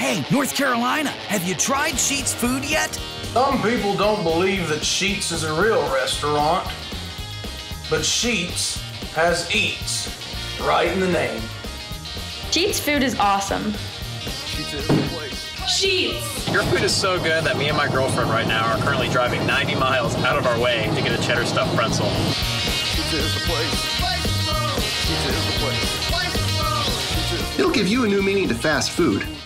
Hey, North Carolina, have you tried Sheetz food yet? Some people don't believe that Sheetz is a real restaurant, but Sheetz has eats right in the name. Sheetz food is awesome. Sheetz is the place. Sheetz! Your food is so good that me and my girlfriend right now are currently driving 90 miles out of our way to get a cheddar stuffed pretzel. Sheetz is the place. Sheetz is the place. It'll give you a new meaning to fast food.